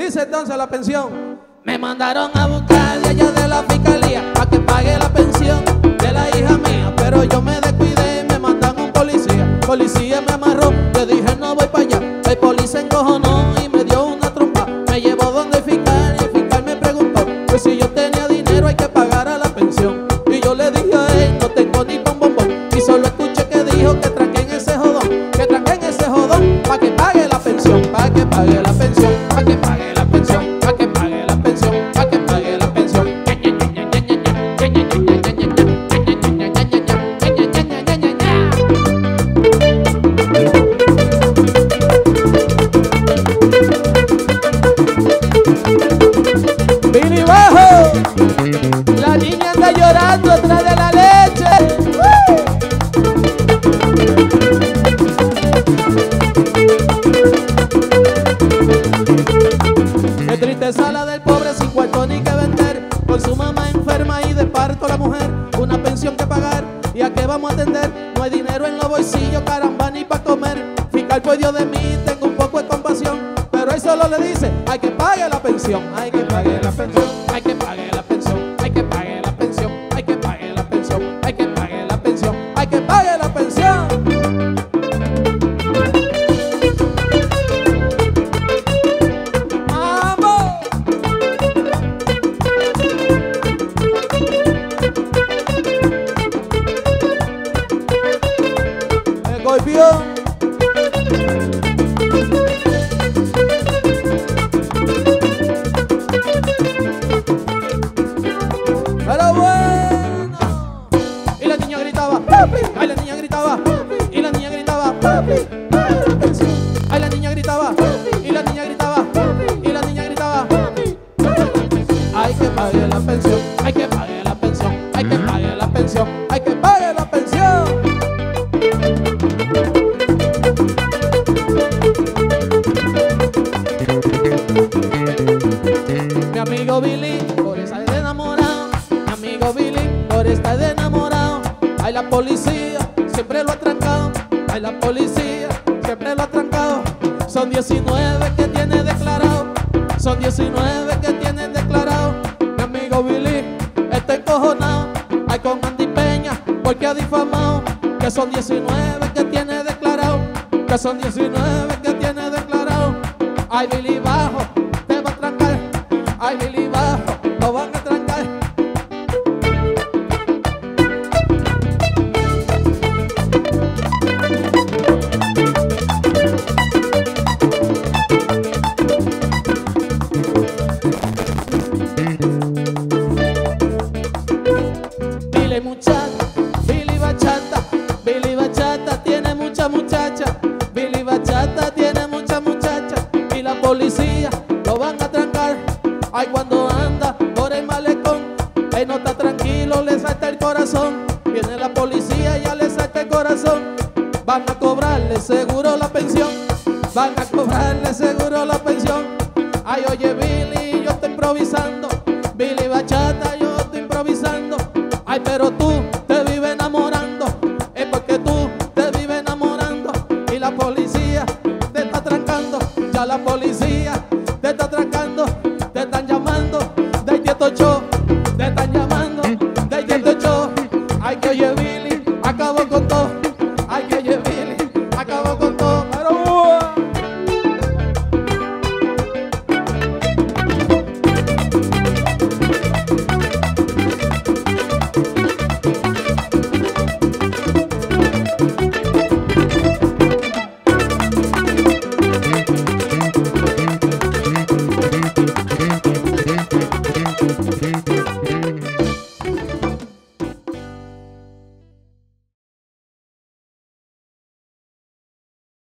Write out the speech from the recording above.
Dice entonces la pensión. Me mandaron a buscar de allá de la fiscalía para que pague la pensión de la hija mía, pero yo me descuidé y me mandan un policía. Policía me amarró, le dije no voy para allá. El policía encojonó y me dio una trompa. Me llevó donde el fiscal me preguntó que si yo tenía dinero hay que pagar a la pensión. Y yo le dije a él, no tengo ni pom pom pom. Y solo escuché que dijo que tranquen ese jodón, que tranquen ese jodón para que pague la pensión, para que pague la pensión, para que pague la pensión, para que pague la pensión, para que pague la pensión. Billy Bajo, la niña anda llorando atrás de la leche. Qué tristeza la del pobre sin cuarto ni que vender, con su mamá enferma y de parto la mujer, una pensión que pagar y a qué vamos a atender. No hay dinero en los bolsillos, caramba, ni para comer. Fiscal, pues Dios de mí, tengo un poco de compasión, pero él solo le dice, hay que pague la pensión, hay que pague la pensión, hay que pague la pensión, hay que pague la pensión, hay que pague la pensión, hay que pague la pensión, hay que pague la pensión. ¡Vamos! El golpeón. Pero bueno. Y la niña gritaba, papi. Ay, la niña gritaba, y la niña gritaba, papi. Pague la pensión. Ay, la niña gritaba, y la niña gritaba, y la niña gritaba, hay que pague la pensión, hay que pague la pensión, hay que pague la pensión, hay que pague la pensión. Mi amigo Billy, por estar de enamorado. Mi amigo Billy, por estar de enamorado. Ay, la policía siempre lo ha trancado. Ay, la policía siempre lo ha trancado. Son 19 que tiene declarado. Son 19 que tienen declarado. Mi amigo Billy está encojonado. Ay, con Andy Peña, porque ha difamado. Que son 19 que tiene declarado. Que son 19 que tiene declarado. Ay, Billy Bajo, te va a trancar. Ay, Billy Bajo, lo van a trancar. Billy muchacha, Billy bachata, Billy bachata tiene mucha muchacha, Billy bachata tiene mucha muchacha, y la policía lo van a trancar. Ay, cuando anda por el malecón, él no está tranquilo, le salta el corazón. Viene la policía, ya le salta el corazón. Van a cobrarle seguro la pensión, van a cobrarle seguro la pensión. Ay, oye Billy, yo estoy improvisando, Billy bachata, yo estoy improvisando. Ay, pero tú te vives enamorando, es porque tú te vives enamorando. Y la policía te está trancando, ya la policía